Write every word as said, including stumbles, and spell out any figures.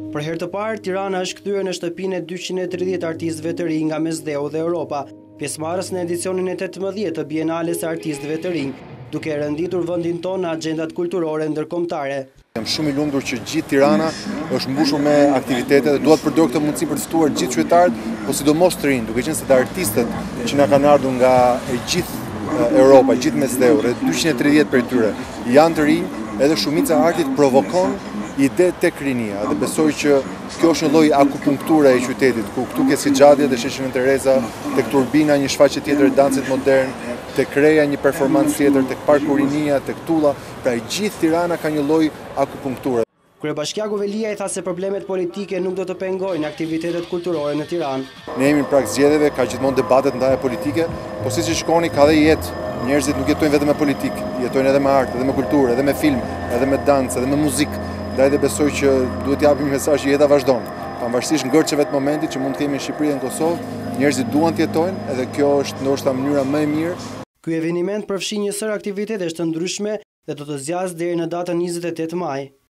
Për herë të parë, Tirana është kthyer në shtëpinë e dyqind e tridhjetë artistëve të rinj nga Mesdheu dhe Europa, pjesëmarrës në edicionin e tetëmbëdhjetë të Bienales së Artistëve të Rinj, duke renditur vendin tonë në agjendat kulturore ndërkombëtare. Jam shumë i lumtur që gjithë Tirana është mbushur me aktivitete dhe dua të përdor këtë mundësi për të ftuar gjithë qytetarët, po sidomos të rinj, duke qenë se të artistët që na kanë ardhur nga e gjithë Europa, e gjithë Mesdheu, rreth dyqind e tridhjetë prej tyre janë të rinj, edhe shumica e artit provokon ide tek rinia dhe besoj që kjo është një lloj akupunkture e qytetit, ku këtu ke Sixhadia dhe Sheshin Tereza, tek Turbina një shfaqje tjetër dancit modern, tek Reja një performancë tjetër, tek Parku Rinia, tek Tulla, pra i gjithë Tirana ka një lloj akupunkture. Kryebashkiaku Velia i tha se problemet politike nuk do të pengojnë aktivitetet kulturore në Tiranë. Ne jemi në prag zgjedhjeve, ka gjithmonë debatet ndaje politike, po siç e shikoni ka dhe jetë. Njerëzit nuk jetojnë vetëm me politikë, jetojnë edhe me art, edhe me kulturë, edhe me film, edhe me dancë, edhe me muzikë. Ndaj dhe besoj që duhet t'japim një mesazh që jeta vazhdon. Pavarësisht ngërçeve të momentit që mund të kemi në Shqipëri dhe në Kosovë, njerëzit duan të jetojnë, edhe kjo është ndoshta mënyra më e mirë. Ky eveniment përfshin një sër aktivitetesh të ndryshme dhe do të zgjasë deri në datën njëzet e tetë maj.